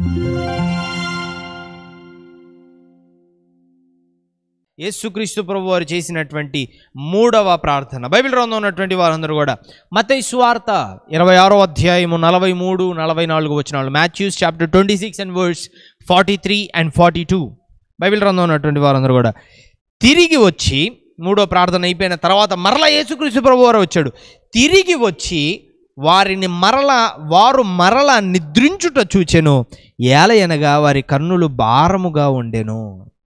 యేసుక్రీస్తు ప్రభువారు చేసినటువంటి మూడవ ప్రార్థన. బైబిల్ గ్రంథంలో ఉన్నటువంటి వారందరూ కూడా మత్తయి సువార్త 26వ అధ్యాయము 43, 44 వచనాలు. Matthews chapter 26 and verse 43 and 42. Bible గ్రంథంలో ఉన్నటువంటి వారందరూ కూడా తిరిగి వచ్చి, మూడో ప్రార్థన అయిపోయిన తర్వాత మరలా యేసుక్రీస్తు ప్రభువారు వచ్చాడు. తిరిగి వచ్చి వారు మరలా నిద్రించుట చూచెను, ఏలయనగా వారి కన్నులు భారముగా ఉండెను.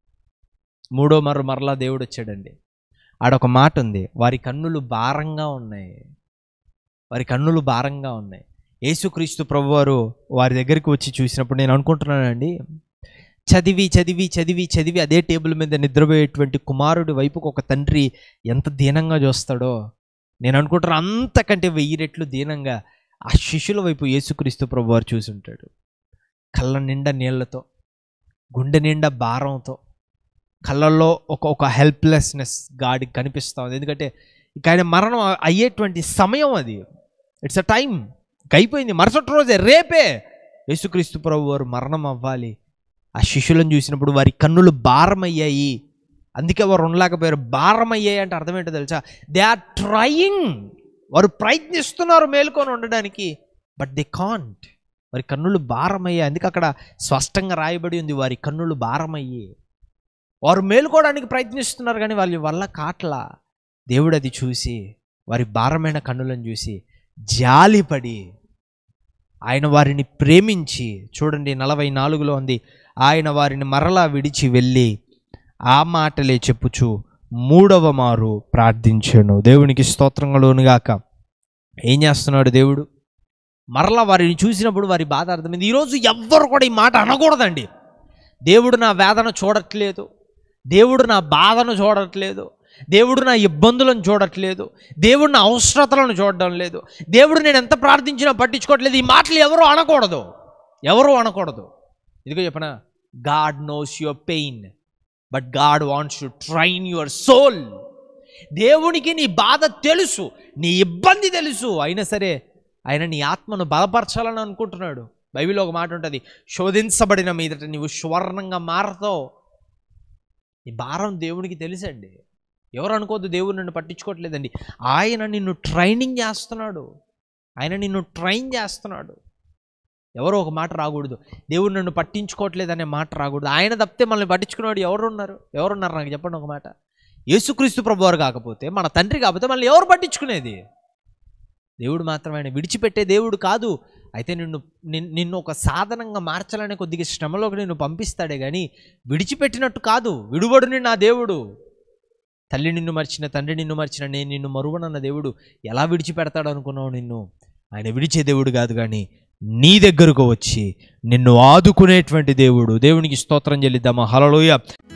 మరలా దేవుడు వచ్చాడండి. ఆడొక మాట ఉంది, వారి కన్నులు భారంగా ఉన్నాయి. వారి కన్నులు భారంగా ఉన్నాయి. యేసుక్రీస్తు ప్రభువారు వారి దగ్గరికి వచ్చి చూసినప్పుడు నేను అనుకుంటున్నానండి, చదివి చదివి చదివి చదివి అదే టేబుల్ మీద నిద్రపోయేటువంటి కుమారుడి వైపుకు ఒక తండ్రి ఎంత దీనంగా చూస్తాడో నేను అనుకుంటున్నా. అంతకంటే 1000 రెట్లు దీనంగా ఆ శిష్యుల వైపు యేసుక్రీస్తు ప్రభువారు చూసుంటాడు. కళ్ళ నిండా నీళ్లతో, గుండె నిండా భారంతో, కళ్ళల్లో ఒక హెల్ప్లెస్నెస్ గాడికి కనిపిస్తూ ఉంది. ఎందుకంటే ఇక ఆయన మరణం అయ్యేటువంటి సమయం అది. It's a time. అయిపోయింది. మరుసటి రోజే, రేపే యేసుక్రీస్తు ప్రభు వారు మరణం అవ్వాలి. ఆ శిష్యులను చూసినప్పుడు వారి కన్నులు భారమయ్యాయి. అందుకే వారు ఉండలేకపోయారు. భారమయ్యాయి అంటే అర్థం ఏంటో తెలుసా? They are trying. వారు ప్రయత్నిస్తున్నారు మేలుకొని ఉండడానికి, బట్ దే కాంట్. వారి కన్నులు భారమయ్యాయి. అందుకే అక్కడ స్పష్టంగా రాయబడి ఉంది, వారి కన్నులు భారమయ్యి. వారు మేలుకోవడానికి ప్రయత్నిస్తున్నారు కానీ వాళ్ళ వల్ల కాట్లా. దేవుడు అది చూసి, వారి భారమైన కన్నులను చూసి జాలిపడి ఆయన వారిని ప్రేమించి, చూడండి 44లో ఉంది, ఆయన వారిని మరలా విడిచి వెళ్ళి ఆ మాటలే చెప్పుచు 3వ మారు ప్రార్థించాను. దేవునికి స్తోత్రం కలుగునుగాక. ఏం చేస్తున్నాడు దేవుడు? మరలా వారిని చూసినప్పుడు వారి బాధ అర్థమైంది. ఈరోజు ఎవ్వరు కూడా ఈ మాట అనకూడదండి. దేవుడు నా వేదన చూడట్లేదు, దేవుడు నా బాధను చూడట్లేదు, దేవుడు నా ఇబ్బందులను చూడట్లేదు, దేవుడు నా అవసరతలను చూడడం లేదు, దేవుడు నేను ఎంత ప్రార్థించినా పట్టించుకోవట్లేదు. ఈ మాటలు ఎవరు అనకూడదు. ఇదిగో చెప్పనా, God knows your pain but God wants to train your soul. దేవునికి నీ బాధ తెలుసు, నీ ఇబ్బంది తెలుసు, అయినా సరే ఆయన నీ ఆత్మను బలపరచాలని అనుకుంటున్నాడు. బైబిల్లో ఒక మాట ఉంటుంది, శోధించబడిన మీదట నీవు స్వర్ణంగా మారతావు. ఈ భారం దేవునికి తెలుసండి. ఎవరు అనుకోవద్దు దేవుడు నన్ను పట్టించుకోవట్లేదండి. ఆయన నిన్ను ట్రైనింగ్ చేస్తున్నాడు, ఆయన నిన్ను ట్రైన్ చేస్తున్నాడు. ఎవరో ఒక మాట రాకూడదు, దేవుడు నన్ను పట్టించుకోవట్లేదు అనే మాట రాకూడదు. ఆయన తప్పితే మనల్ని పట్టించుకునేవాడు ఎవరున్నారు నాకు చెప్పండి ఒక మాట. యేసుక్రీస్తు ప్రభువారు కాకపోతే, మన తండ్రి కాకపోతే మనల్ని ఎవరు పట్టించుకునేది? దేవుడు మాత్రం. ఆయన విడిచిపెట్టే దేవుడు కాదు. అయితే నిన్ను ఒక సాధనంగా మార్చాలనే కొద్దిగా శ్రమలోకి నిన్ను పంపిస్తాడే కానీ విడిచిపెట్టినట్టు కాదు. విడుబడుని నా దేవుడు. తల్లి నిన్ను మర్చిన, తండ్రి నిన్ను మర్చిన, నేను నిన్ను మరువనన్న దేవుడు ఎలా విడిచిపెడతాడు అనుకున్నావు? నిన్ను ఆయన విడిచే దేవుడు కాదు, కానీ నీ దగ్గరకు వచ్చి నిన్ను ఆదుకునేటువంటి దేవుడు. దేవునికి స్తోత్రం చెల్లిద్దామా. హల్లెలూయా.